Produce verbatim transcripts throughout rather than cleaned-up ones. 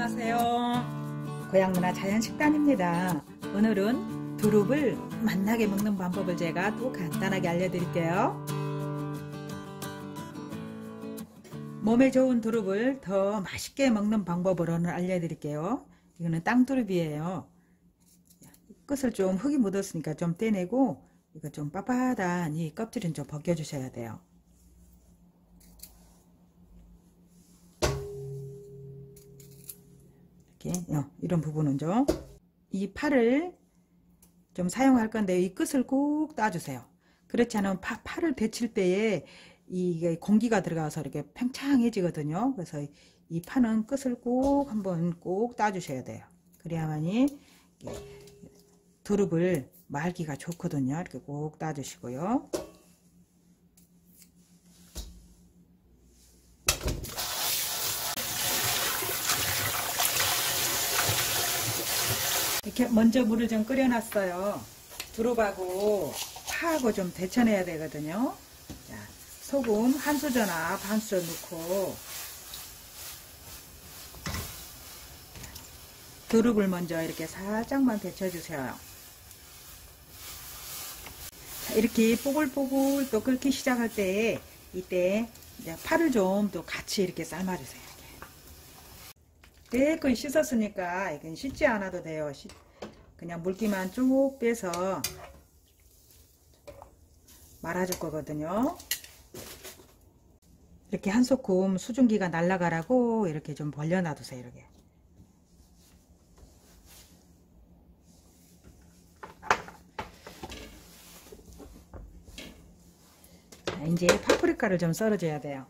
안녕하세요. 고향문화 자연식단입니다. 오늘은 두릅을 맛나게 먹는 방법을 제가 또 간단하게 알려드릴게요. 몸에 좋은 두릅을 더 맛있게 먹는 방법을 오늘 알려드릴게요. 이거는 땅두릅이에요. 끝을 좀 흙이 묻었으니까 좀 떼내고 이거 좀 빳빳한 이 껍질은 좀 벗겨주셔야 돼요. 이렇게 어, 이런 부분은 좀 이 팔을 좀 사용할 건데 이 끝을 꼭 따주세요. 그렇지 않으면 파, 팔을 데칠 때에 이게 공기가 들어가서 이렇게 팽창해지거든요. 그래서 이 파는 끝을 꼭 한번 꼭 따주셔야 돼요. 그래야만이 두릅을 말기가 좋거든요. 이렇게 꼭 따주시고요. 이렇게 먼저 물을 좀 끓여놨어요. 두릅하고 파하고 좀 데쳐내야 되거든요. 자, 소금 한 수저나 반 수저 넣고 두릅을 먼저 이렇게 살짝만 데쳐주세요. 자, 이렇게 뽀글뽀글 또 끓기 시작할 때 이때 이제 파를 좀 또 같이 이렇게 삶아주세요. 깨끗이 씻었으니까 이건 씻지 않아도 돼요. 그냥 물기만 쭉 빼서 말아줄 거거든요. 이렇게 한 소끔 수증기가 날아가라고 이렇게 좀 벌려 놔두세요. 이렇게. 자, 이제 파프리카를 좀 썰어줘야 돼요.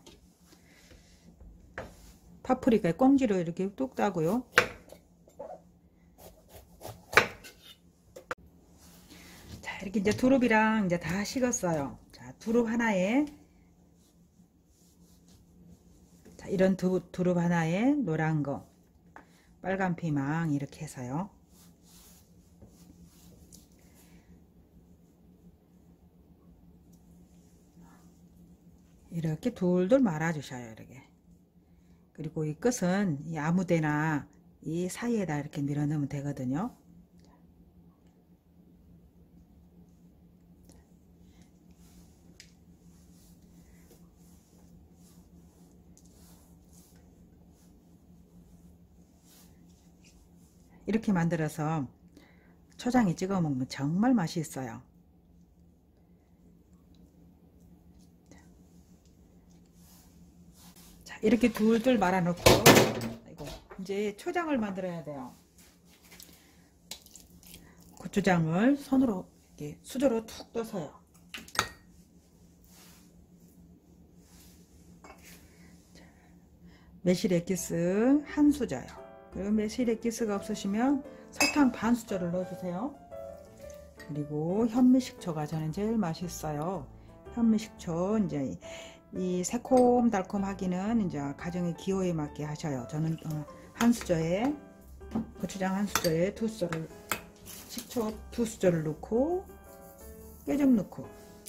파프리카에 꽁지로 이렇게 뚝 따고요. 자, 이렇게 이제 두릅이랑 이제 다 식었어요. 자, 두릅 하나에 자, 이런 두, 두릅 하나에 노란 거, 빨간 피망 이렇게 해서요. 이렇게 둘둘 말아 주셔요. 이렇게. 그리고 이 끝은 이 아무데나 이 사이에다 이렇게 밀어 넣으면 되거든요. 이렇게 만들어서 초장에 찍어 먹으면 정말 맛이 있어요. 자, 이렇게 둘둘 말아 놓고 이제 초장을 만들어야 돼요. 고추장을 손으로 이렇게 수저로 툭 떠서요. 매실 액기스 한 수저요. 그리고 매실 액기스가 없으시면 설탕 반 수저를 넣어주세요. 그리고 현미식초가 저는 제일 맛있어요. 현미식초 이제 이 새콤달콤하기는 이제 가정의 기호에 맞게 하셔요. 저는 한 수저에 고추장 한 수저에 두 수저를 식초 두 수저를 넣고 깨 좀 넣고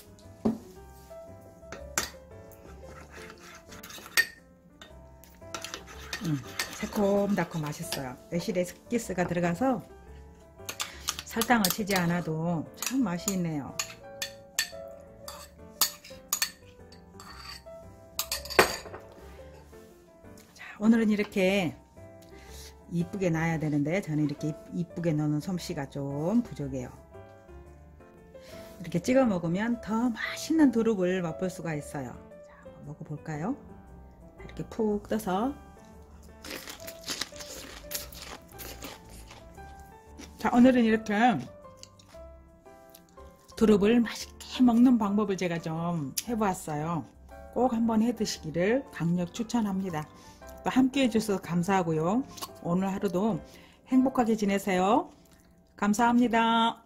음, 새콤달콤 맛있어요. 매실 액기스가 들어가서 설탕을 치지 않아도 참 맛이 있네요. 자, 오늘은 이렇게 이쁘게 놔야 되는데 저는 이렇게 이쁘게 넣는 솜씨가 좀 부족해요. 이렇게 찍어 먹으면 더 맛있는 두릅을 맛볼 수가 있어요. 자, 한번 먹어볼까요? 이렇게 푹 떠서. 자, 오늘은 이렇게 두릅을 맛있게 먹는 방법을 제가 좀 해보았어요. 꼭 한번 해 드시기를 강력 추천합니다. 또 함께 해주셔서 감사하고요. 오늘 하루도 행복하게 지내세요. 감사합니다.